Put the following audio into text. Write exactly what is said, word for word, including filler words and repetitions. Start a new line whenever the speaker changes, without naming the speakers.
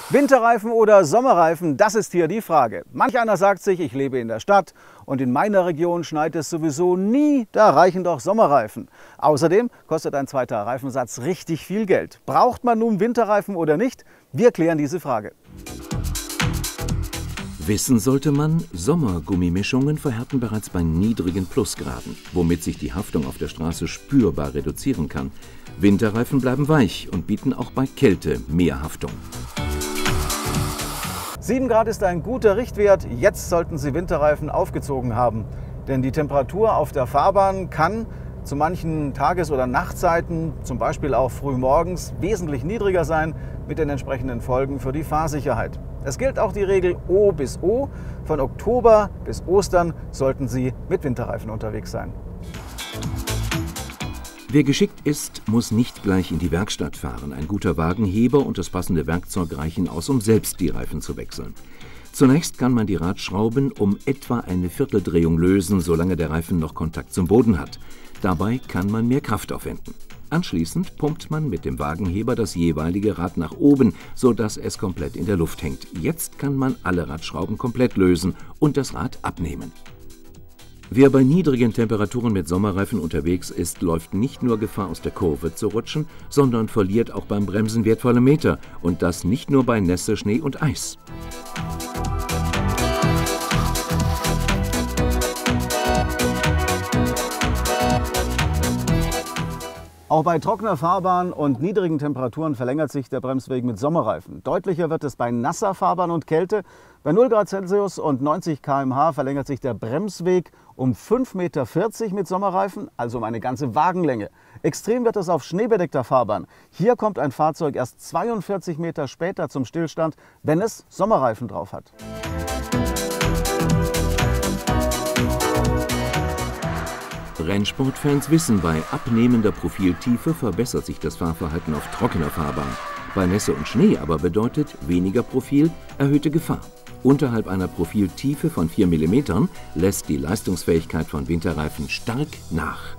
Winterreifen oder Sommerreifen, das ist hier die Frage. Manch einer sagt sich, ich lebe in der Stadt und in meiner Region schneit es sowieso nie, da reichen doch Sommerreifen. Außerdem kostet ein zweiter Reifensatz richtig viel Geld. Braucht man nun Winterreifen oder nicht? Wir klären diese Frage.
Wissen sollte man, Sommergummimischungen verhärten bereits bei niedrigen Plusgraden, womit sich die Haftung auf der Straße spürbar reduzieren kann. Winterreifen bleiben weich und bieten auch bei Kälte mehr Haftung.
sieben Grad ist ein guter Richtwert. Jetzt sollten Sie Winterreifen aufgezogen haben. Denn die Temperatur auf der Fahrbahn kann zu manchen Tages- oder Nachtzeiten, zum Beispiel auch frühmorgens, wesentlich niedriger sein, mit den entsprechenden Folgen für die Fahrsicherheit. Es gilt auch die Regel O bis O. Von Oktober bis Ostern sollten Sie mit Winterreifen unterwegs sein.
Wer geschickt ist, muss nicht gleich in die Werkstatt fahren. Ein guter Wagenheber und das passende Werkzeug reichen aus, um selbst die Reifen zu wechseln. Zunächst kann man die Radschrauben um etwa eine Vierteldrehung lösen, solange der Reifen noch Kontakt zum Boden hat. Dabei kann man mehr Kraft aufwenden. Anschließend pumpt man mit dem Wagenheber das jeweilige Rad nach oben, sodass es komplett in der Luft hängt. Jetzt kann man alle Radschrauben komplett lösen und das Rad abnehmen. Wer bei niedrigen Temperaturen mit Sommerreifen unterwegs ist, läuft nicht nur Gefahr, aus der Kurve zu rutschen, sondern verliert auch beim Bremsen wertvolle Meter. Und das nicht nur bei Nässe, Schnee und Eis.
Auch bei trockener Fahrbahn und niedrigen Temperaturen verlängert sich der Bremsweg mit Sommerreifen. Deutlicher wird es bei nasser Fahrbahn und Kälte. Bei null Grad Celsius und neunzig Kilometer pro Stunde verlängert sich der Bremsweg um fünf Meter vierzig mit Sommerreifen, also um eine ganze Wagenlänge. Extrem wird es auf schneebedeckter Fahrbahn. Hier kommt ein Fahrzeug erst zweiundvierzig Meter später zum Stillstand, wenn es Sommerreifen drauf hat.
Rennsportfans wissen, bei abnehmender Profiltiefe verbessert sich das Fahrverhalten auf trockener Fahrbahn. Bei Nässe und Schnee aber bedeutet weniger Profil erhöhte Gefahr. Unterhalb einer Profiltiefe von vier Millimetern lässt die Leistungsfähigkeit von Winterreifen stark nach.